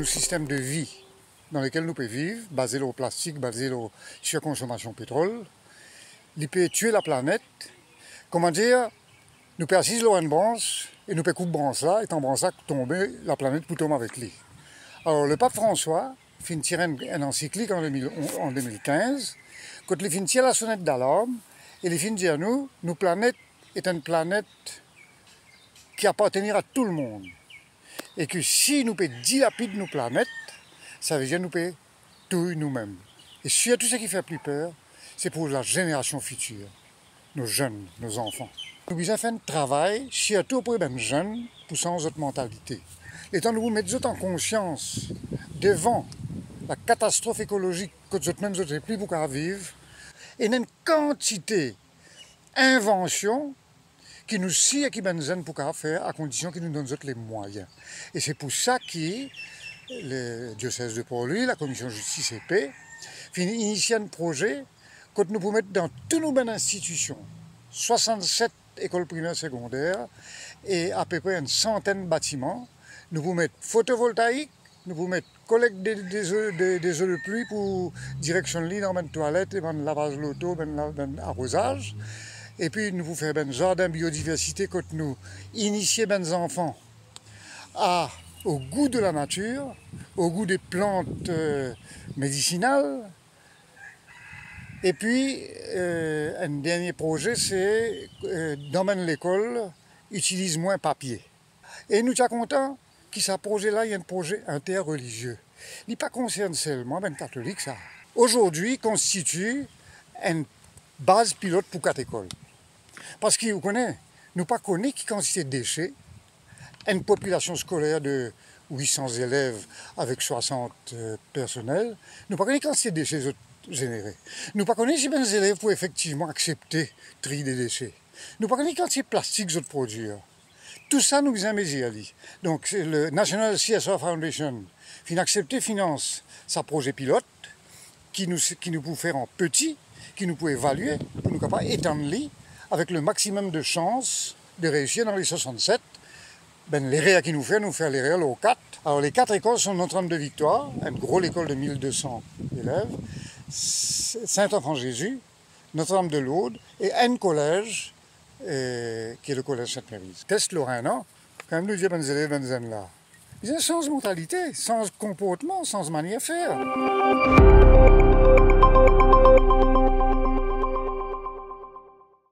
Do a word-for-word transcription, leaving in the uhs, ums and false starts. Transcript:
nos systèmes de vie dans lesquels nous pouvons vivre, basés sur le plastique, basés sur la consommation de pétrole, ils peuvent tuer la planète. Comment dire, nous pouvons assister sur une branche et nous pouvons couper branche là, et en branche là, tomber, la planète peut tomber avec lui. Alors le pape François fin tirer un encyclique en, deux mille, en deux mille quinze, quand il fin tirer la sonnette d'alarme, et il fin dire nous, nos planète est une planète qui appartient à tout le monde. Et que si nous pouvons dilapider nos planètes, ça veut dire que nous pouvons tout nous-mêmes. Et surtout ce qui fait plus peur, c'est pour la génération future, nos jeunes, nos enfants. Nous devons faire un travail, surtout pour les jeunes, pour changer notre mentalité. Et tant que nous mettons en conscience devant la catastrophe écologique que nous même nous plus beaucoup à vivre, et une quantité d'inventions qui nous scie et qui nous pour faire à condition qu'ils nous donnent les moyens. Et c'est pour ça que le diocèse de Port-Louis, la commission justice et paix, initie un projet que nous pouvons mettre dans toutes nos bonnes institutions, soixante-sept écoles primaires secondaires et à peu près une centaine de bâtiments. Nous pouvons mettre photovoltaïque, nous pouvons mettre collecte des, des, eaux, des, des eaux de pluie pour direction de lit dans une toilette, dans le lavage de l'auto, dans l'arrosage. Et puis nous pouvons faire un jardin biodiversité quand nous initions les enfants à, au goût de la nature, au goût des plantes euh, médicinales. Et puis, euh, un dernier projet, c'est euh, dans l'école, utilise moins papier. Et nous sommes contents que ce projet-là, il y a un projet interreligieux. Il n'est pas concerne seulement les catholiques, ça. Aujourd'hui, constitue une base pilote pour quatre écoles. Parce que vous connaissez, nous ne connaissons pas quantité de déchets, une population scolaire de huit cents élèves avec soixante euh, personnels, nous ne connaissons pas quantité de déchets générés. Nous ne connaissons pas si les élèves pour effectivement accepter le tri des déchets. Nous ne connaissons pas quantité de plastique qu'ils produisent. Tout ça nous vient à mesure. Donc le National C S R Foundation fin accepter finance sa projet pilote qui nous, qui nous peut faire en petit, qui nous peut évaluer, pour nous capables d'étendre avec le maximum de chances de réussir dans les soixante-sept. Ben, les réa qui nous fait, nous faire les réa aux quatre. Alors les quatre écoles sont Notre-Dame de Victoire, une grosse école de mille deux cents élèves, Saint-Enfant-Jésus, Notre-Dame de Lourdes et un collège euh, qui est le collège Sainte-Mérise. Qu'est-ce Lorrain, non? Quand même nous dire les élèves ben, là. Ils ont sans mentalité, sans comportement, sans manière de faire.